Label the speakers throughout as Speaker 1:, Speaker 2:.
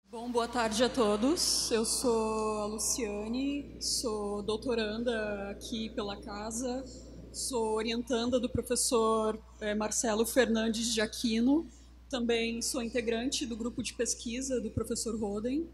Speaker 1: Bom, boa tarde a todos. Eu sou a Luciane, sou doutoranda aqui pela casa, sou orientanda do professor Marcelo Fernandes de Aquino, também sou integrante do grupo de pesquisa do professor Roden.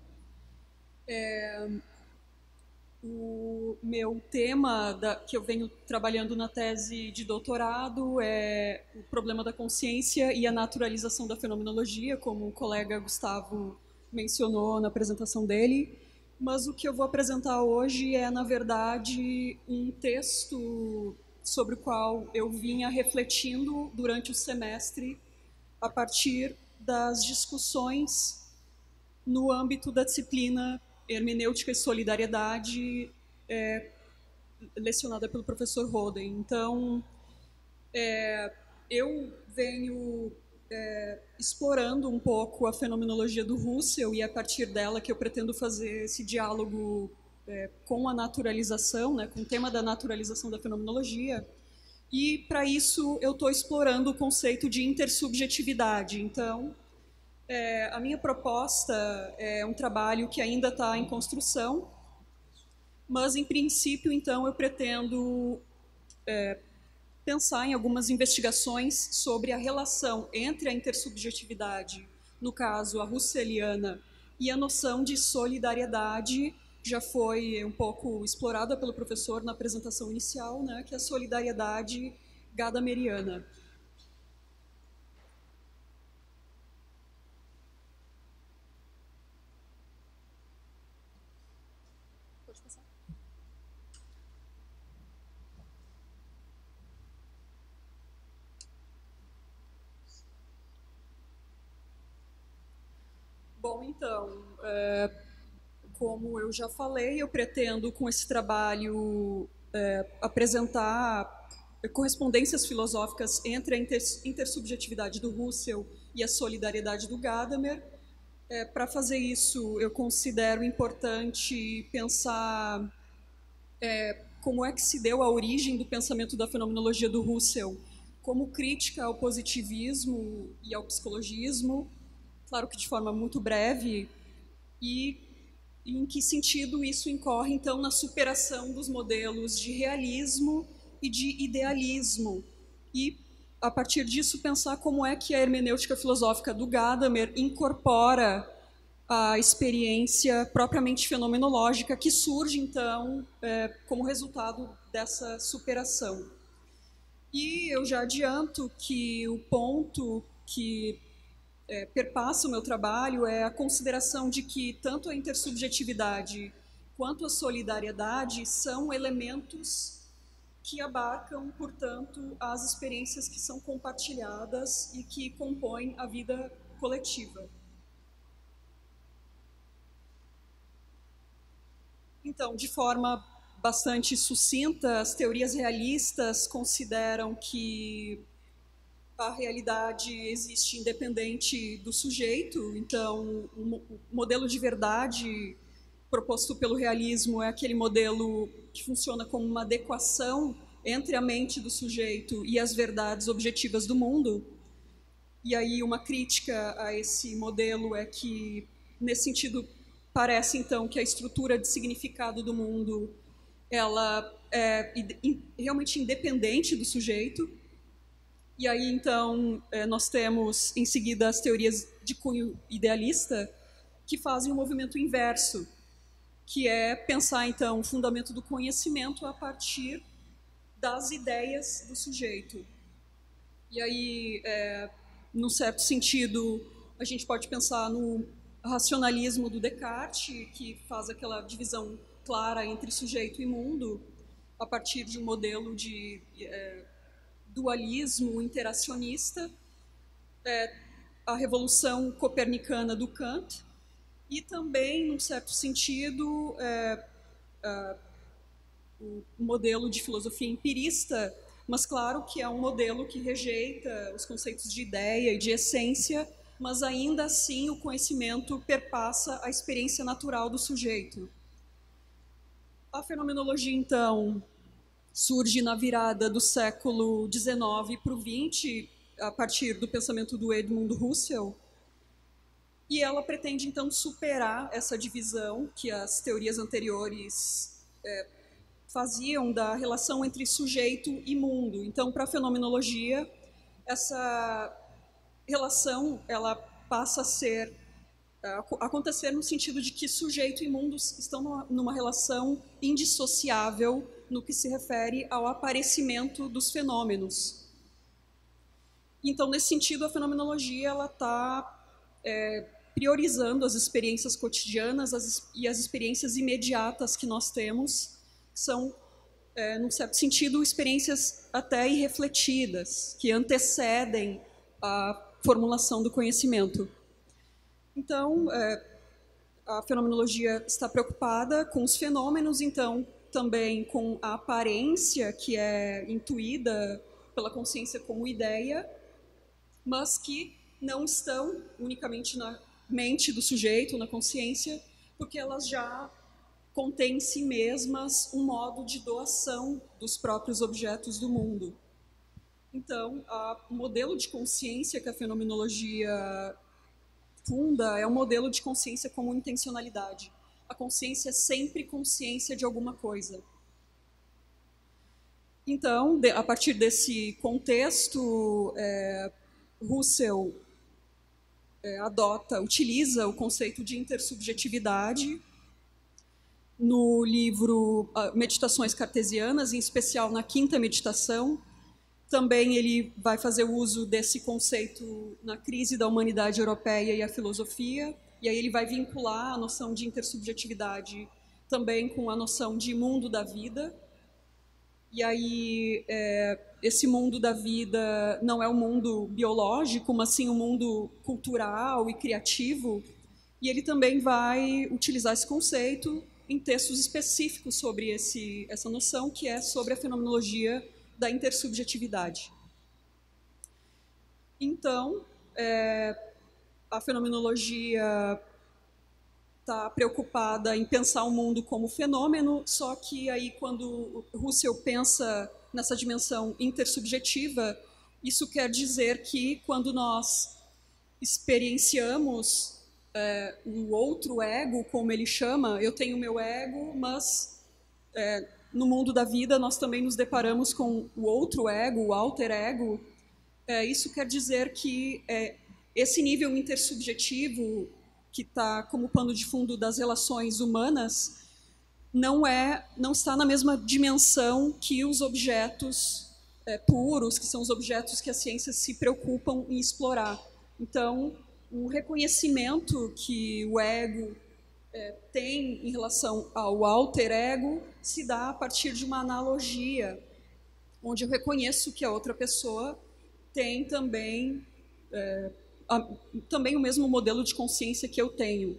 Speaker 1: O meu tema que eu venho trabalhando na tese de doutorado é o problema da consciência e a naturalização da fenomenologia, como o colega Gustavo mencionou na apresentação dele. Mas o que eu vou apresentar hoje é, na verdade, um texto sobre o qual eu vinha refletindo durante o semestre a partir das discussões no âmbito da disciplina Hermenêutica e Solidariedade, lecionada pelo professor Roden. Então, eu venho explorando um pouco a fenomenologia do Husserl, e é a partir dela que eu pretendo fazer esse diálogo com a naturalização, né, com o tema da naturalização da fenomenologia. E, para isso, eu estou explorando o conceito de intersubjetividade. Então, a minha proposta é um trabalho que ainda está em construção, mas, em princípio, então, eu pretendo pensar em algumas investigações sobre a relação entre a intersubjetividade, no caso a husserliana, e a noção de solidariedade. Já foi um pouco explorada pelo professor na apresentação inicial, né, que é a solidariedade gadameriana. Pode passar. Bom, então, como eu já falei, eu pretendo, com esse trabalho, apresentar correspondências filosóficas entre a intersubjetividade do Husserl e a solidariedade do Gadamer. Para fazer isso, eu considero importante pensar como é que se deu a origem do pensamento da fenomenologia do Husserl como crítica ao positivismo e ao psicologismo, claro que de forma muito breve, e em que sentido isso incorre, então, na superação dos modelos de realismo e de idealismo. E, a partir disso, pensar como é que a hermenêutica filosófica do Gadamer incorpora a experiência propriamente fenomenológica que surge, então, como resultado dessa superação. E eu já adianto que o ponto que perpassa o meu trabalho é a consideração de que tanto a intersubjetividade quanto a solidariedade são elementos que abarcam, portanto, as experiências que são compartilhadas e que compõem a vida coletiva. Então, de forma bastante sucinta, as teorias realistas consideram que a realidade existe independente do sujeito. Então, o modelo de verdade proposto pelo realismo é aquele modelo que funciona como uma adequação entre a mente do sujeito e as verdades objetivas do mundo. E aí uma crítica a esse modelo é que, nesse sentido, parece então que a estrutura de significado do mundo ela é realmente independente do sujeito. E aí, então, nós temos, em seguida, as teorias de cunho idealista, que fazem o movimento inverso, que é pensar, então, o fundamento do conhecimento a partir das ideias do sujeito. E aí, num certo sentido, a gente pode pensar no racionalismo do Descartes, que faz aquela divisão clara entre sujeito e mundo, a partir de um modelo de dualismo interacionista, a revolução copernicana do Kant, e também, num certo sentido, o modelo de filosofia empirista, mas claro que é um modelo que rejeita os conceitos de ideia e de essência, mas ainda assim o conhecimento perpassa a experiência natural do sujeito. A fenomenologia, então, surge na virada do século XIX para o XX, a partir do pensamento do Edmund Husserl. e ela pretende, então, superar essa divisão que as teorias anteriores faziam da relação entre sujeito e mundo. Então, para a fenomenologia, essa relação ela passa a acontecer no sentido de que sujeito e mundo estão numa relação indissociável no que se refere ao aparecimento dos fenômenos. Então, nesse sentido, a fenomenologia ela está priorizando as experiências cotidianas e as experiências imediatas que nós temos, que são, num certo sentido, experiências até irrefletidas, que antecedem a formulação do conhecimento. Então, a fenomenologia está preocupada com os fenômenos, então, também com a aparência, que é intuída pela consciência como ideia, mas que não estão unicamente na mente do sujeito, na consciência, porque elas já contêm em si mesmas um modo de doação dos próprios objetos do mundo. Então, o modelo de consciência que a fenomenologia funda é um modelo de consciência como intencionalidade. A consciência é sempre consciência de alguma coisa. Então, a partir desse contexto, Husserl utiliza o conceito de intersubjetividade no livro Meditações Cartesianas, em especial na quinta meditação. Também ele vai fazer uso desse conceito na crise da humanidade europeia e a filosofia, e aí ele vai vincular a noção de intersubjetividade também com a noção de mundo da vida. E aí esse mundo da vida não é um mundo biológico, mas sim um mundo cultural e criativo. E ele também vai utilizar esse conceito em textos específicos sobre essa noção, que é sobre a fenomenologia da intersubjetividade. Então, a fenomenologia está preocupada em pensar o mundo como fenômeno, só que aí quando Husserl pensa nessa dimensão intersubjetiva, isso quer dizer que quando nós experienciamos o outro ego, como ele chama, eu tenho o meu ego, mas no mundo da vida nós também nos deparamos com o outro ego, o alter ego. Isso quer dizer que esse nível intersubjetivo que está como pano de fundo das relações humanas não está na mesma dimensão que os objetos puros, que são os objetos que as ciências se preocupam em explorar. Então, o reconhecimento que o ego tem em relação ao alter ego se dá a partir de uma analogia, onde eu reconheço que a outra pessoa tem também o mesmo modelo de consciência que eu tenho.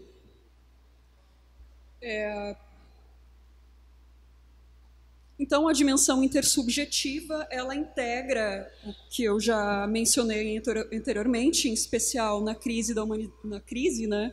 Speaker 1: Então, a dimensão intersubjetiva, ela integra o que eu já mencionei anteriormente, em especial na crise né?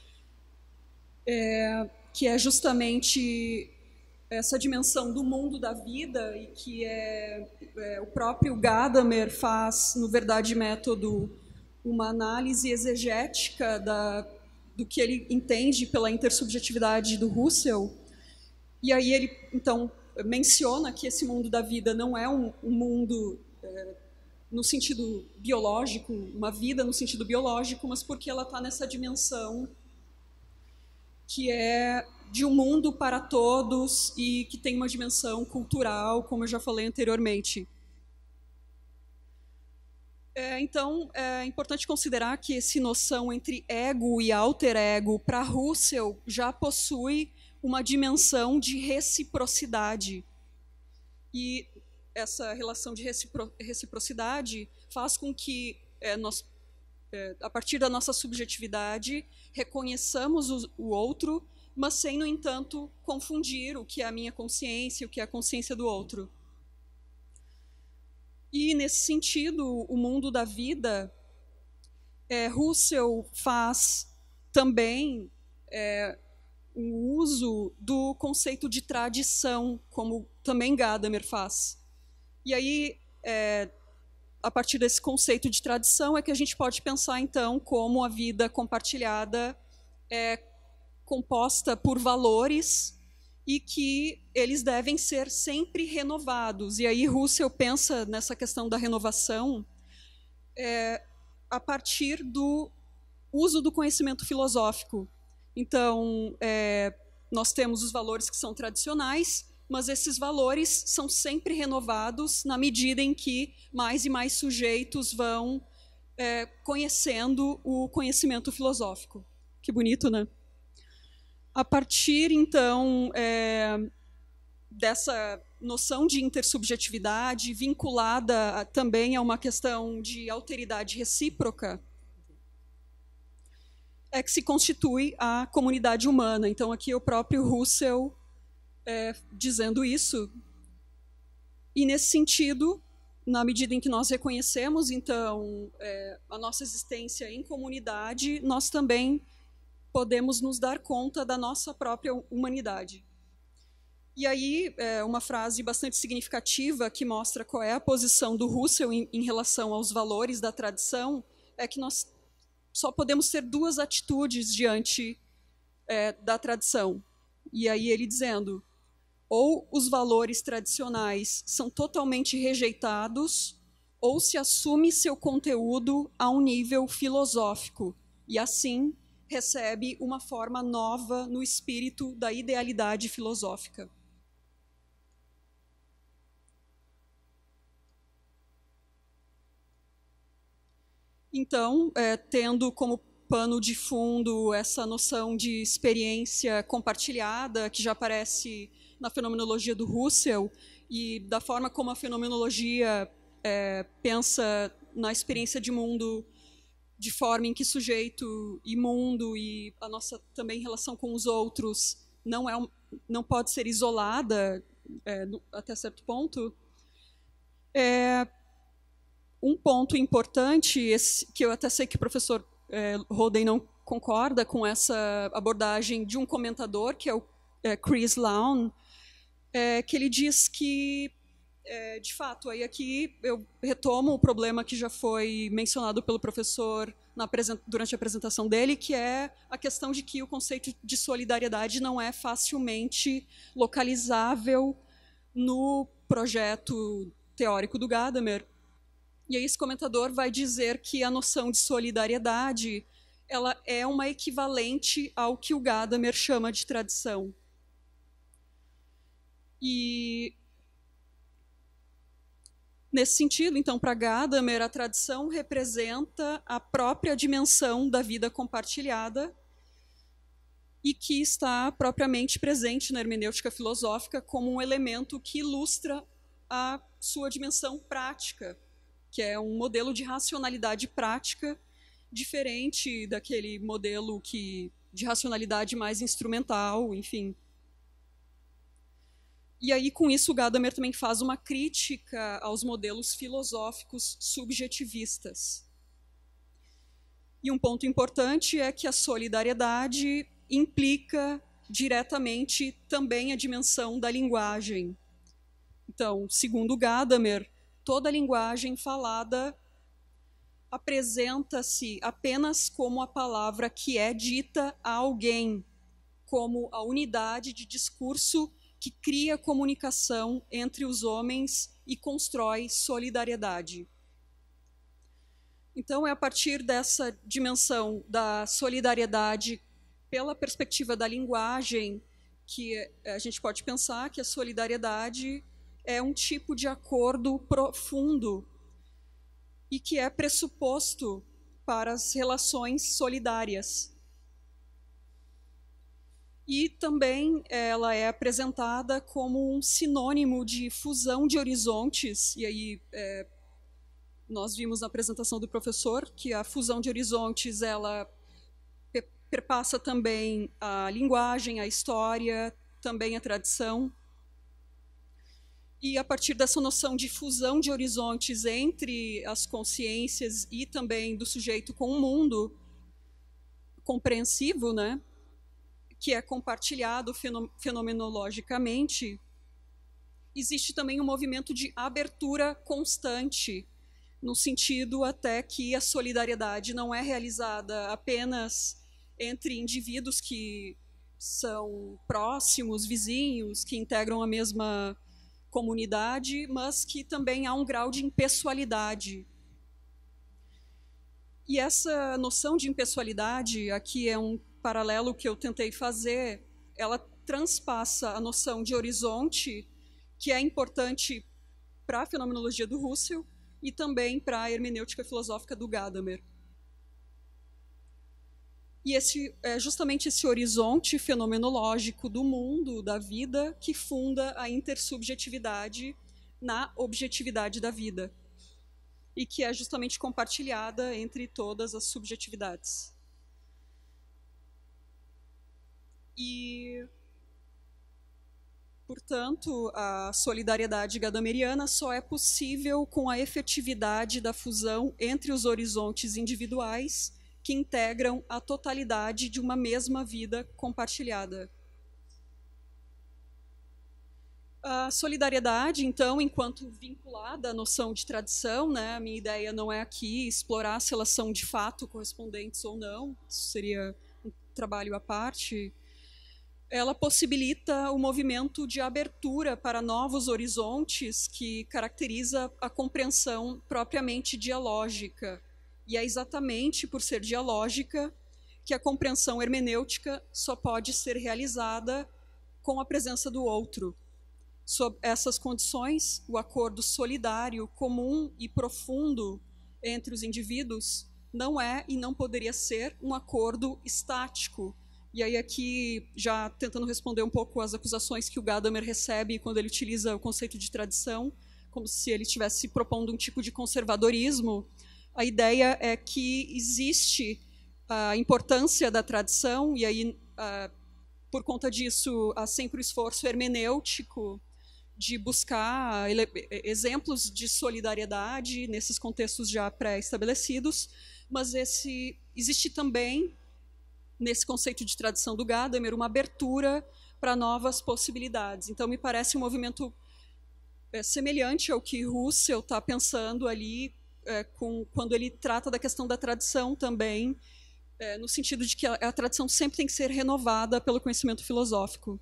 Speaker 1: Que é justamente essa dimensão do mundo da vida e que o próprio Gadamer faz, no Verdade e Método, uma análise exegética do que ele entende pela intersubjetividade do Husserl. E aí ele, então, menciona que esse mundo da vida não é um mundo no sentido biológico, uma vida no sentido biológico, mas porque ela está nessa dimensão que é de um mundo para todos e que tem uma dimensão cultural, como eu já falei anteriormente. Então, é importante considerar que essa noção entre ego e alter ego, para Husserl, já possui uma dimensão de reciprocidade. E essa relação de reciprocidade faz com que nós, a partir da nossa subjetividade, reconheçamos o outro, mas sem, no entanto, confundir o que é a minha consciência e o que é a consciência do outro. E, nesse sentido, o mundo da vida, Husserl faz também o uso do conceito de tradição, como também Gadamer faz. E aí, a partir desse conceito de tradição, é que a gente pode pensar, então, como a vida compartilhada é composta por valores e que eles devem ser sempre renovados. E aí Russell pensa nessa questão da renovação a partir do uso do conhecimento filosófico. Então, nós temos os valores que são tradicionais, mas esses valores são sempre renovados na medida em que mais e mais sujeitos vão conhecendo o conhecimento filosófico. Que bonito, né? A partir, então, dessa noção de intersubjetividade, vinculada também a uma questão de alteridade recíproca, é que se constitui a comunidade humana. Então, aqui é o próprio Russell dizendo isso. E, nesse sentido, na medida em que nós reconhecemos, então, a nossa existência em comunidade, nós também podemos nos dar conta da nossa própria humanidade. E aí, uma frase bastante significativa que mostra qual é a posição do Russell em relação aos valores da tradição, é que nós só podemos ter duas atitudes diante da tradição. E aí ele dizendo, ou os valores tradicionais são totalmente rejeitados, ou se assume seu conteúdo a um nível filosófico, e assim recebe uma forma nova no espírito da idealidade filosófica. Então, tendo como pano de fundo essa noção de experiência compartilhada, que já aparece na fenomenologia do Russell, e da forma como a fenomenologia pensa na experiência de mundo de forma em que sujeito e mundo e a nossa também relação com os outros não pode ser isolada até certo ponto. Um ponto importante, que eu até sei que o professor Holden não concorda com essa abordagem de um comentador, que é o Chris Lown, que ele diz que, de fato, aí aqui eu retomo o problema que já foi mencionado pelo professor durante a apresentação dele, que é a questão de que o conceito de solidariedade não é facilmente localizável no projeto teórico do Gadamer. E aí esse comentador vai dizer que a noção de solidariedade ela é uma equivalente ao que o Gadamer chama de tradição. E nesse sentido, então, para Gadamer, a tradição representa a própria dimensão da vida compartilhada e que está propriamente presente na hermenêutica filosófica como um elemento que ilustra a sua dimensão prática, que é um modelo de racionalidade prática diferente daquele modelo de racionalidade mais instrumental, enfim. E aí, com isso, o Gadamer também faz uma crítica aos modelos filosóficos subjetivistas. E um ponto importante é que a solidariedade implica diretamente também a dimensão da linguagem. Então, segundo o Gadamer, toda linguagem falada apresenta-se apenas como a palavra que é dita a alguém, como a unidade de discurso que cria comunicação entre os homens e constrói solidariedade. Então, é a partir dessa dimensão da solidariedade pela perspectiva da linguagem que a gente pode pensar que a solidariedade é um tipo de acordo profundo e que é pressuposto para as relações solidárias. E também ela é apresentada como um sinônimo de fusão de horizontes, e aí nós vimos na apresentação do professor que a fusão de horizontes ela perpassa também a linguagem, a história, também a tradição. E a partir dessa noção de fusão de horizontes entre as consciências e também do sujeito com o mundo compreensivo, né, que é compartilhado fenomenologicamente, existe também um movimento de abertura constante no sentido até que a solidariedade não é realizada apenas entre indivíduos que são próximos, vizinhos, que integram a mesma comunidade, mas que também há um grau de impessoalidade. E essa noção de impessoalidade, aqui é um paralelo que eu tentei fazer, ela transpassa a noção de horizonte, que é importante para a fenomenologia do Husserl e também para a hermenêutica filosófica do Gadamer. E é justamente esse horizonte fenomenológico do mundo, da vida, que funda a intersubjetividade na objetividade da vida e que é justamente compartilhada entre todas as subjetividades. E, portanto, a solidariedade gadameriana só é possível com a efetividade da fusão entre os horizontes individuais que integram a totalidade de uma mesma vida compartilhada. A solidariedade, então, enquanto vinculada à noção de tradição, né, a minha ideia não é aqui explorar se elas são de fato correspondentes ou não, isso seria um trabalho à parte, ela possibilita o movimento de abertura para novos horizontes que caracteriza a compreensão propriamente dialógica. E é exatamente por ser dialógica que a compreensão hermenêutica só pode ser realizada com a presença do outro. Sob essas condições, o acordo solidário, comum e profundo entre os indivíduos não é e não poderia ser um acordo estático. E aí aqui, já tentando responder um pouco às acusações que o Gadamer recebe quando ele utiliza o conceito de tradição, como se ele estivesse propondo um tipo de conservadorismo, a ideia é que existe a importância da tradição, e aí, por conta disso, há sempre o esforço hermenêutico de buscar exemplos de solidariedade nesses contextos já pré-estabelecidos, mas existe também, nesse conceito de tradição do Gadamer, uma abertura para novas possibilidades. Então, me parece um movimento semelhante ao que Husserl está pensando ali, quando ele trata da questão da tradição também, no sentido de que a tradição sempre tem que ser renovada pelo conhecimento filosófico.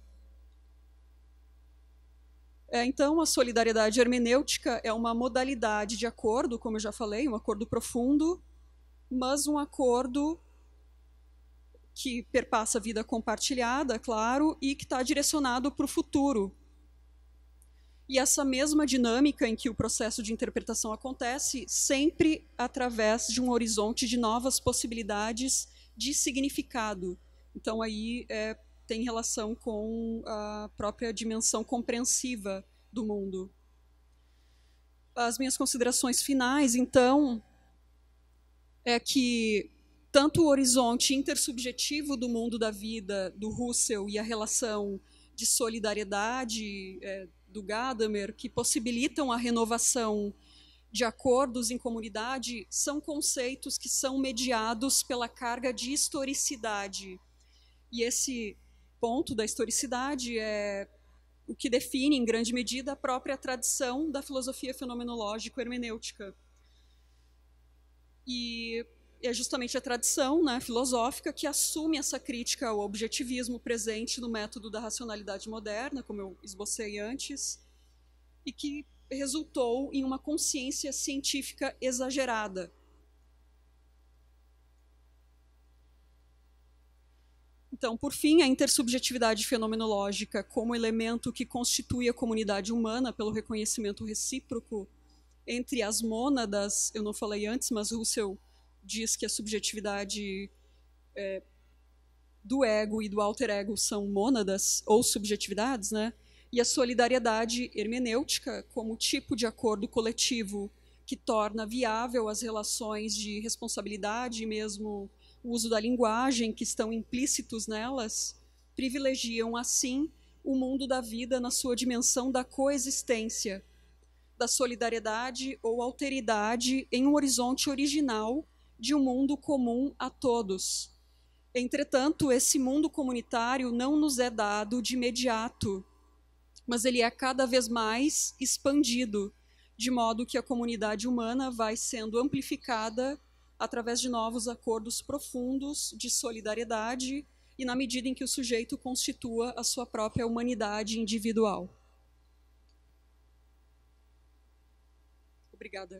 Speaker 1: Então, a solidariedade hermenêutica é uma modalidade de acordo, como eu já falei, um acordo profundo, mas um acordo que perpassa a vida compartilhada, claro, e que está direcionado para o futuro. E essa mesma dinâmica em que o processo de interpretação acontece, sempre através de um horizonte de novas possibilidades de significado. Então, aí tem relação com a própria dimensão compreensiva do mundo. As minhas considerações finais, então, é que tanto o horizonte intersubjetivo do mundo da vida do Husserl e a relação de solidariedade do Gadamer, que possibilitam a renovação de acordos em comunidade, são conceitos que são mediados pela carga de historicidade. E esse ponto da historicidade é o que define, em grande medida, a própria tradição da filosofia fenomenológico-hermenêutica. E é justamente a tradição, né, filosófica que assume essa crítica ao objetivismo presente no método da racionalidade moderna, como eu esbocei antes, e que resultou em uma consciência científica exagerada. Então, por fim, a intersubjetividade fenomenológica como elemento que constitui a comunidade humana pelo reconhecimento recíproco entre as mônadas, eu não falei antes, mas Husserl diz que a subjetividade do ego e do alter ego são mônadas ou subjetividades, né? E a solidariedade hermenêutica como tipo de acordo coletivo que torna viável as relações de responsabilidade e mesmo o uso da linguagem que estão implícitos nelas, privilegiam, assim, o mundo da vida na sua dimensão da coexistência, da solidariedade ou alteridade em um horizonte original de um mundo comum a todos. Entretanto, esse mundo comunitário não nos é dado de imediato, mas ele é cada vez mais expandido de modo que a comunidade humana vai sendo amplificada através de novos acordos profundos de solidariedade e na medida em que o sujeito constitua a sua própria humanidade individual. Obrigada.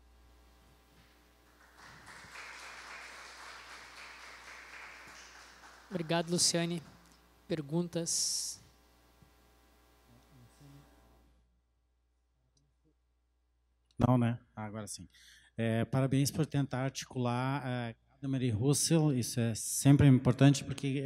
Speaker 2: Obrigado, Luciane. Perguntas?
Speaker 3: Não, né? Agora sim. Parabéns por tentar articular Gadamer e Husserl. Isso é sempre importante porque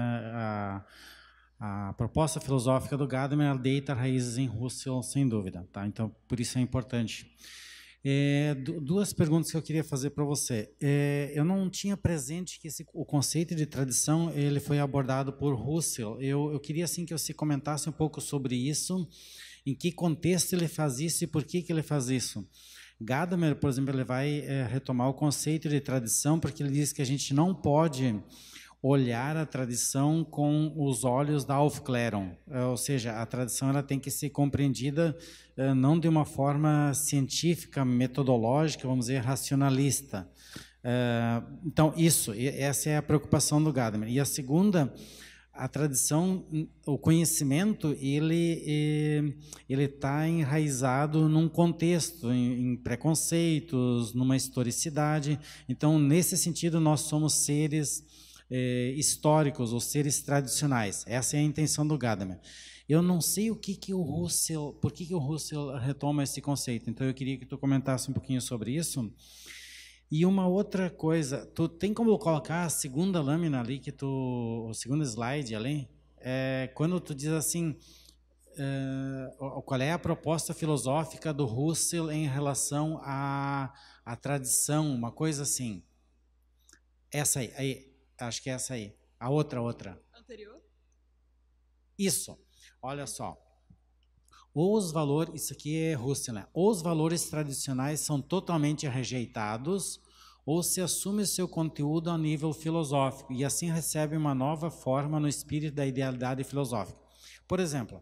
Speaker 3: a proposta filosófica do Gadamer deita raízes em Husserl, sem dúvida. Tá? Então, por isso é importante. Duas perguntas que eu queria fazer para você. Eu não tinha presente que o conceito de tradição ele foi abordado por Husserl. Eu queria assim que você comentasse um pouco sobre isso, em que contexto ele faz isso e por que ele faz isso. Gadamer, por exemplo, ele vai retomar o conceito de tradição porque ele diz que a gente não pode olhar a tradição com os olhos da Aufklärung, ou seja, a tradição ela tem que ser compreendida não de uma forma científica, metodológica, vamos dizer, racionalista. Então, essa é a preocupação do Gadamer. E a segunda, a tradição, o conhecimento, ele está enraizado num contexto, em preconceitos, numa historicidade. Então, nesse sentido, nós somos seres históricos ou seres tradicionais. Essa é a intenção do Gadamer. Eu não sei por que o Husserl retoma esse conceito, então eu queria que tu comentasse um pouquinho sobre isso. E uma outra coisa, tu tem como colocar a segunda lâmina ali, o segundo slide ali? Quando tu diz assim, qual é a proposta filosófica do Husserl em relação à tradição, uma coisa assim. Essa aí, acho que é essa aí. A outra.
Speaker 1: Anterior?
Speaker 3: Isso. Olha só. Os valores, isso aqui é Husserl, né? Os valores tradicionais são totalmente rejeitados ou se assume seu conteúdo a nível filosófico e assim recebe uma nova forma no espírito da idealidade filosófica. Por exemplo,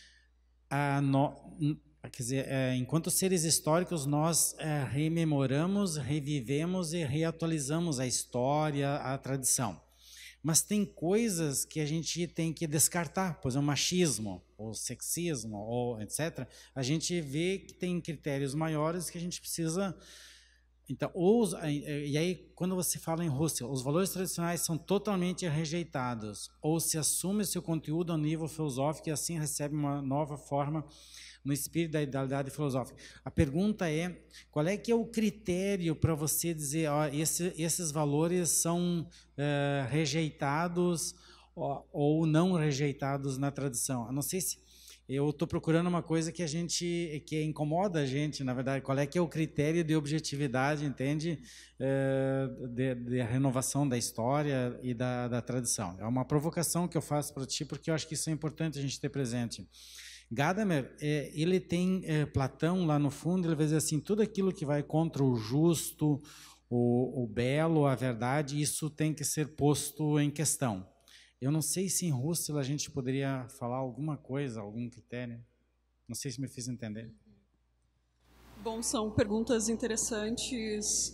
Speaker 3: enquanto seres históricos, nós rememoramos, revivemos e reatualizamos a história, a tradição. Mas tem coisas que a gente tem que descartar, por exemplo, o machismo, ou sexismo, ou etc. A gente vê que tem critérios maiores que a gente precisa... Então, e aí, quando você fala em Husserl, os valores tradicionais são totalmente rejeitados, ou se assume seu conteúdo a nível filosófico e assim recebe uma nova forma no espírito da idealidade filosófica. A pergunta é, qual é que é o critério para você dizer, esses valores são rejeitados ou não rejeitados na tradição? Eu não sei se eu estou procurando uma coisa que incomoda a gente, na verdade, qual é que é o critério de objetividade, entende? De renovação da história e da tradição. É uma provocação que eu faço para ti, porque eu acho que isso é importante a gente ter presente. Gadamer, ele tem Platão lá no fundo, ele vai dizer assim, tudo aquilo que vai contra o justo, o belo, a verdade, isso tem que ser posto em questão. Eu não sei se em Husserl a gente poderia falar alguma coisa, algum critério. Não sei se me fiz entender.
Speaker 1: Bom, são perguntas interessantes.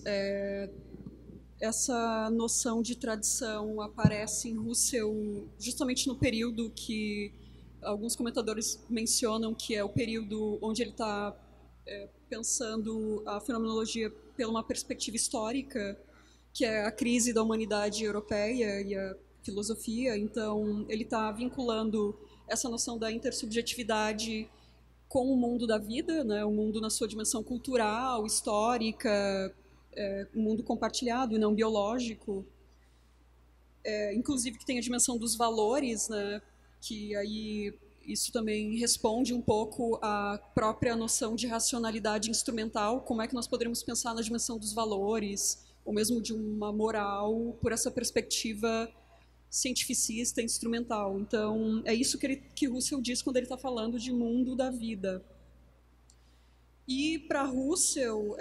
Speaker 1: Essa noção de tradição aparece em Husserl justamente no período que alguns comentadores mencionam que é o período onde ele está pensando a fenomenologia pela uma perspectiva histórica, que é a crise da humanidade europeia e a filosofia. Então, ele está vinculando essa noção da intersubjetividade com o mundo da vida, né? O mundo na sua dimensão cultural, histórica, um mundo compartilhado e não biológico. Inclusive que tem a dimensão dos valores, né? Que aí isso também responde um pouco à própria noção de racionalidade instrumental, como é que nós poderíamos pensar na dimensão dos valores, ou mesmo de uma moral, por essa perspectiva cientificista, instrumental. Então, é isso que Husserl diz quando ele está falando de mundo da vida. E, para Husserl,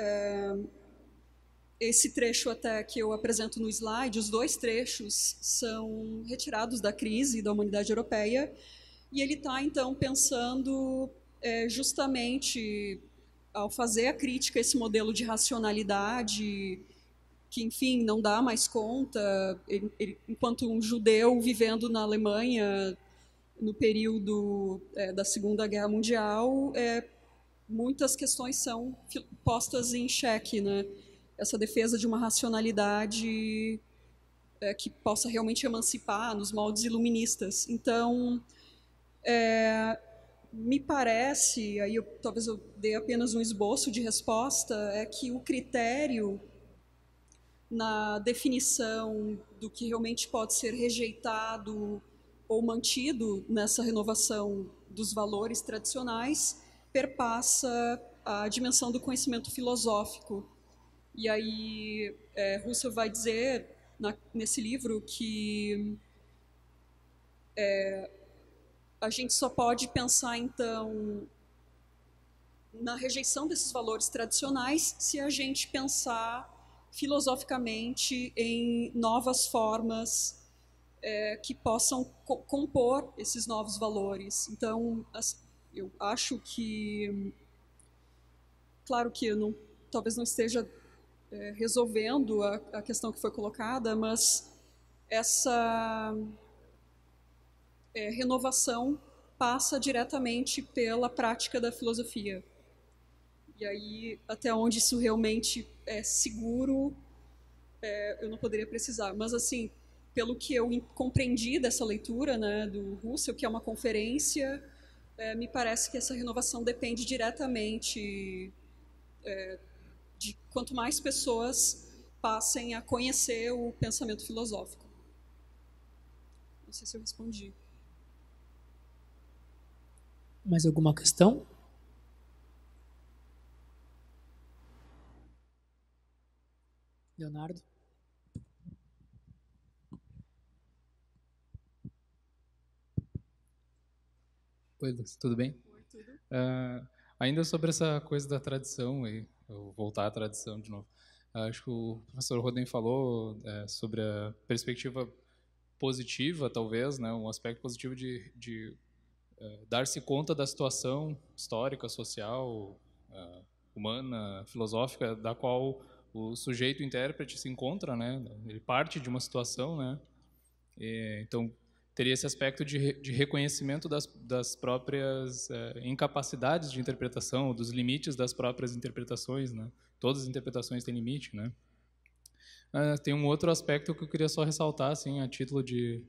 Speaker 1: esse trecho até que eu apresento no slide, os dois trechos são retirados da crise da humanidade europeia, e ele está, então, pensando justamente ao fazer a crítica a esse modelo de racionalidade, que, enfim, não dá mais conta, enquanto um judeu vivendo na Alemanha no período da Segunda Guerra Mundial, muitas questões são postas em xeque, né? Essa defesa de uma racionalidade que possa realmente emancipar nos moldes iluministas. Então, me parece, aí talvez eu dê apenas um esboço de resposta, é que o critério na definição do que realmente pode ser rejeitado ou mantido nessa renovação dos valores tradicionais perpassa a dimensão do conhecimento filosófico. E aí Husserl vai dizer nesse livro que a gente só pode pensar, então, na rejeição desses valores tradicionais se a gente pensar filosoficamente em novas formas que possam compor esses novos valores. Então, eu acho que, claro que eu talvez não esteja resolvendo a questão que foi colocada, mas essa renovação passa diretamente pela prática da filosofia. E aí, até onde isso realmente é seguro, eu não poderia precisar. Mas, assim, pelo que eu compreendi dessa leitura, né, do Husserl, que é uma conferência, me parece que essa renovação depende diretamente de quanto mais pessoas passem a conhecer o pensamento filosófico. Não sei se eu respondi.
Speaker 2: Mais alguma questão? Leonardo?
Speaker 4: Oi, Lúcia, tudo bem?
Speaker 1: Oi, tudo.
Speaker 4: Ainda sobre essa coisa da tradição, e eu voltar à tradição de novo, acho que o professor Roden falou sobre a perspectiva positiva, talvez, né, um aspecto positivo de dar-se conta da situação histórica, social, humana, filosófica, da qual o sujeito intérprete se encontra, né? Ele parte de uma situação, né? Então teria esse aspecto de reconhecimento das próprias incapacidades de interpretação, dos limites das próprias interpretações, né? Todas as interpretações têm limite, né? Tem um outro aspecto que eu queria só ressaltar, assim, a título de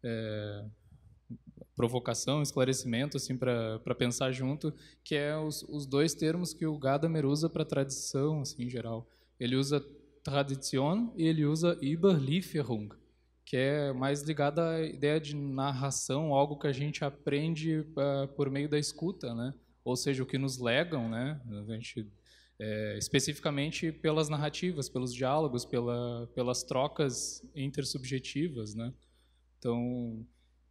Speaker 4: provocação, esclarecimento, assim, para pensar junto, que é os dois termos que o Gadamer usa para tradição, assim, em geral. Ele usa Tradition e ele usa Überlieferung, que é mais ligado à ideia de narração, algo que a gente aprende por meio da escuta, né? Ou seja, o que nos legam, né? A gente, especificamente pelas narrativas, pelos diálogos, pelas trocas intersubjetivas, né? Então,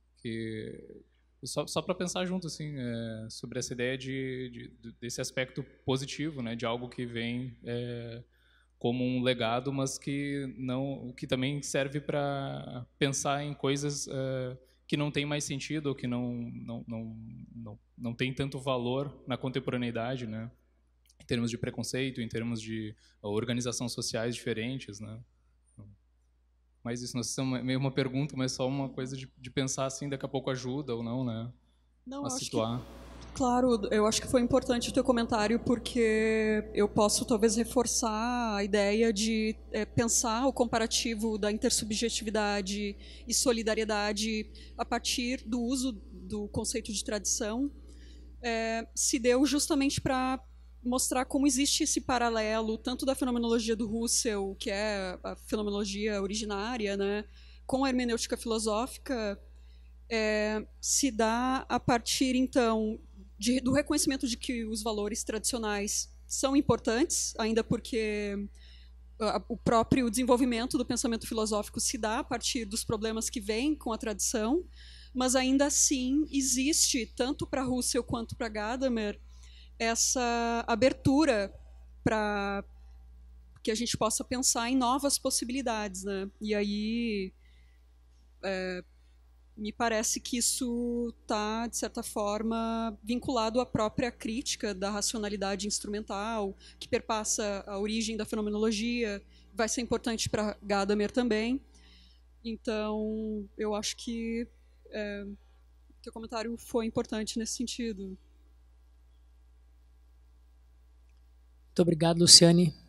Speaker 4: só para pensar junto, assim, sobre essa ideia desse aspecto positivo, né? De algo que vem como um legado, mas que também serve para pensar em coisas que não têm mais sentido, ou que não tem tanto valor na contemporaneidade, né? Em termos de preconceito, em termos de organização sociais diferentes, né? Mas isso não é meio uma pergunta, mas só uma coisa de pensar assim, daqui a pouco ajuda ou não, né?
Speaker 1: Não,
Speaker 4: a situar.
Speaker 1: Claro, eu acho que foi importante o teu comentário porque eu posso talvez reforçar a ideia de pensar o comparativo da intersubjetividade e solidariedade a partir do uso do conceito de tradição. Se deu justamente para mostrar como existe esse paralelo tanto da fenomenologia do Husserl, que é a fenomenologia originária, né, com a hermenêutica filosófica, se dá a partir, então, do reconhecimento de que os valores tradicionais são importantes, ainda porque o próprio desenvolvimento do pensamento filosófico se dá a partir dos problemas que vêm com a tradição, mas ainda assim existe, tanto para Husserl quanto para Gadamer, essa abertura para que a gente possa pensar em novas possibilidades, né? E aí me parece que isso está, de certa forma, vinculado à própria crítica da racionalidade instrumental, que perpassa a origem da fenomenologia, vai ser importante para Gadamer também. Então, eu acho que o teu comentário foi importante nesse sentido.
Speaker 2: Muito obrigado, Luciane.